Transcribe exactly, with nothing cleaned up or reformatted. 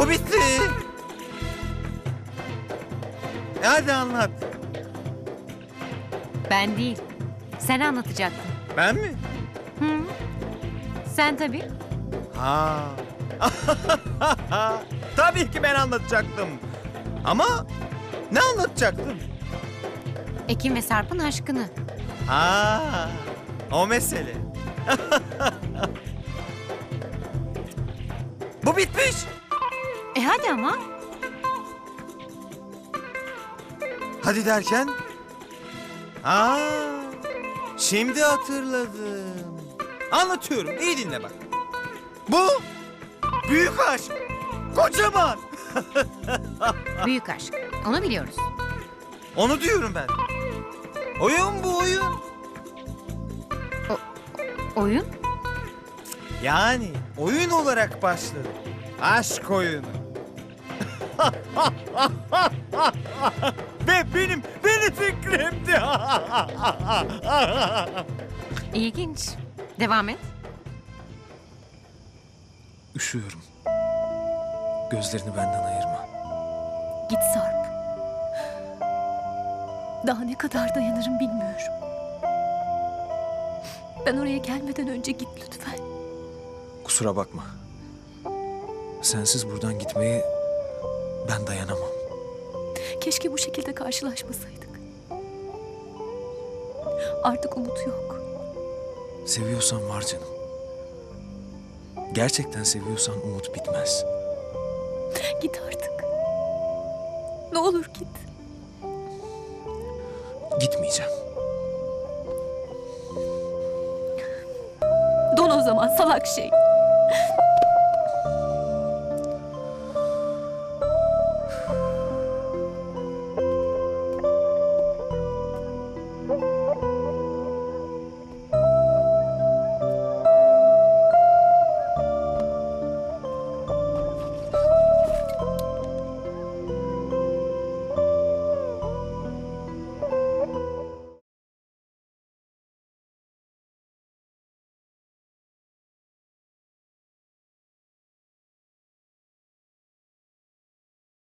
Bu bitti. E hadi anlat. Ben değil. Sen anlatacaktın. Ben mi? Hı? Sen tabii. Ha. Tabii ki ben anlatacaktım. Ama ne anlatacaktım? Ekin ve Sarp'ın aşkını. Ha, o mesele. Bu bitmiş. E hadi ama. Hadi derken? Aa, şimdi hatırladım. Anlatıyorum, iyi dinle bak. Bu büyük aşk. Kocaman. Büyük aşk. Onu biliyoruz. Onu diyorum ben. Oyun bu oyun. Oyun? Yani oyun olarak başladı. Aşk oyunu. Ve benim, benim fikrimdi. İlginç. Devam et. Üşüyorum. Gözlerini benden ayırma. Git Sarp. Daha ne kadar dayanırım bilmiyorum. Ben oraya gelmeden önce git lütfen. Kusura bakma. Sensiz buradan gitmeye ben dayanamam. Keşke bu şekilde karşılaşmasaydık. Artık umut yok. Seviyorsan var canım. Gerçekten seviyorsan umut bitmez. Git artık. Ne olur git. Gitmeyeceğim. Don o zaman salak şey.